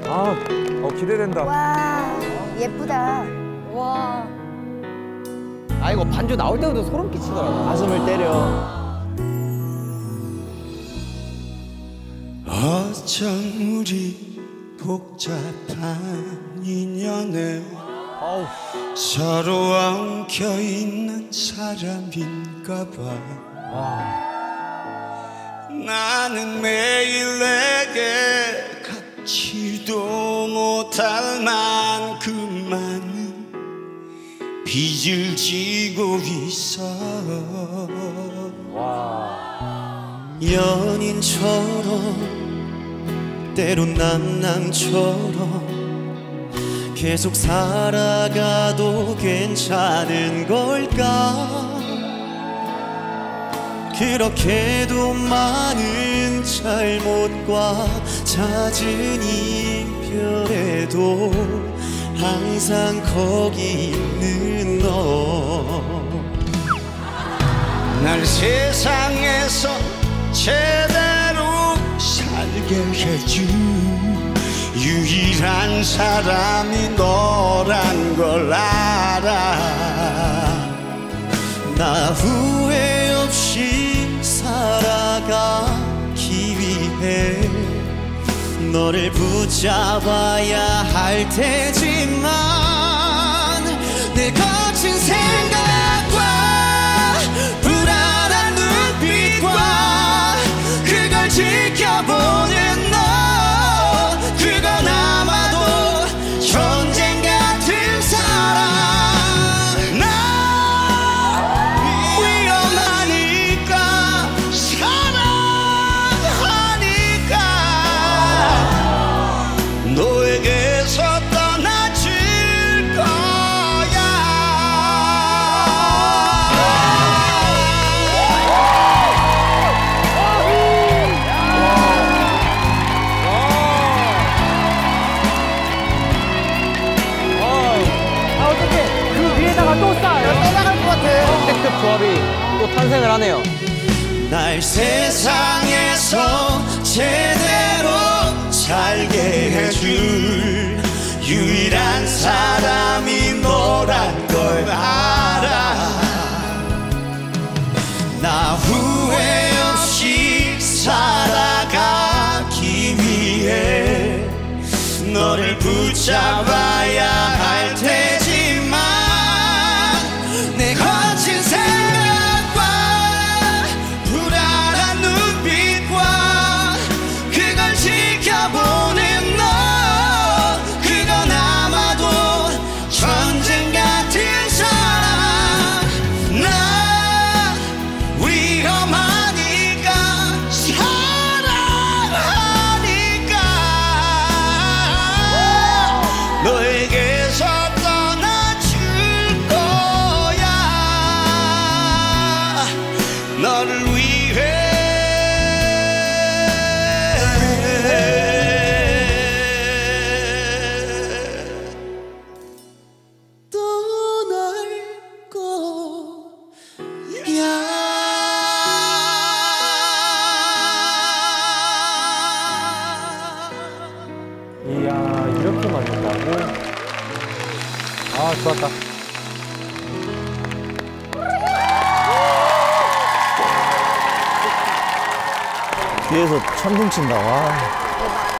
기대된다. 와, 예쁘다. 와. 아 이거 반주 나올 때부터 소름 끼치더라고. 가슴을 때려. 어쩜 우리 복잡한 인연에 서로 엉켜있는 사람인가 봐. 나는 매일 내게 갚지도 못할 만큼 많은 빚을 지고 있어. 연인처럼 때론 남남처럼 계속 살아가도 괜찮은 걸까? 그렇게도 많은 잘못과 잦은 이별에도 항상 거기 있는 너. 날 세상에서 제대로 살게 해준 유일한 사람이 너란 걸 알아. 나 후회 없이 살아가기 위해 너를 붙잡아야 할 테지만 내 거친 생각과 불안한 눈빛과 그걸 지켜보는 너, 그건 아마도 전쟁 같은 사랑. 나 위험하니까 사랑하니까 너에게서 떠나줄 거야. 어떡해. 그 위에다가 또 쌓아요. 떠나갈 것 같아. 역대급 조합이 또 탄생을 하네요. 날 세상에서 제대로 살게 해줄 유일한 사람이 너란 걸 알아. 나 후회 없이 살아가기 위해 너를 붙잡아야 할 테지만 내 거친 생각과 불안한 눈빛과 그걸 지켜보는 너, 그건 아마도 전쟁 같은 사랑. 나 위험하니까 사랑하니까 너에게서 떠나줄 거야. 너를 위해 떠날 거야. 이야, 이렇게 맞는다고? 좋았다. 뒤에서 천둥 친다. 와.